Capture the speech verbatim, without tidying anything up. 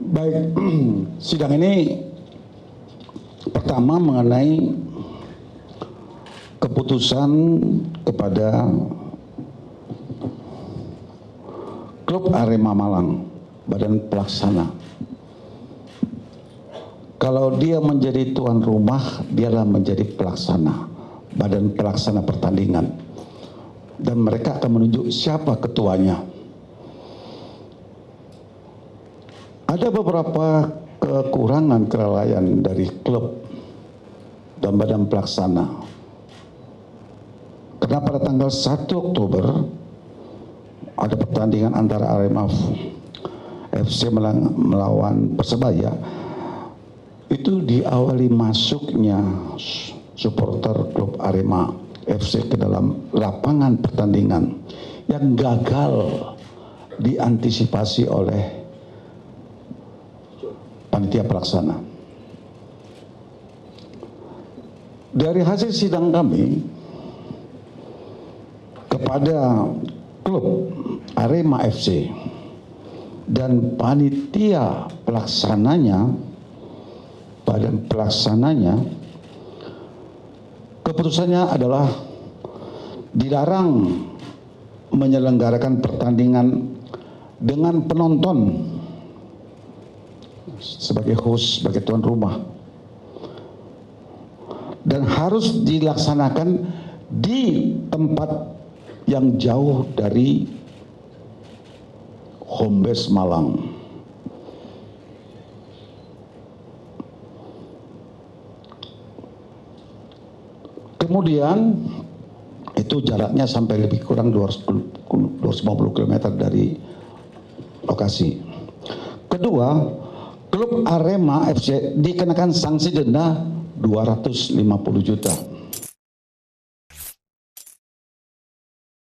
Baik, sidang ini pertama mengenai keputusan kepada klub Arema Malang, badan pelaksana. Kalau dia menjadi tuan rumah, dialah menjadi pelaksana, badan pelaksana pertandingan. Dan mereka akan menunjuk siapa ketuanya. Ada beberapa kekurangan kelalaian dari klub dan badan pelaksana. Karena pada tanggal satu Oktober ada pertandingan antara Arema F C melawan Persebaya. Itu diawali masuknya supporter klub Arema F C ke dalam lapangan pertandingan yang gagal diantisipasi oleh panitia pelaksana. Dari hasil sidang kami kepada klub Arema F C dan panitia pelaksananya, badan pelaksananya, keputusannya adalah dilarang menyelenggarakan pertandingan dengan penonton sebagai host, sebagai tuan rumah, dan harus dilaksanakan di tempat yang jauh dari home base Malang. Kemudian itu jaraknya sampai lebih kurang dua ratus lima puluh kilometer dari lokasi. Kedua, klub Arema F C dikenakan sanksi denda dua ratus lima puluh juta.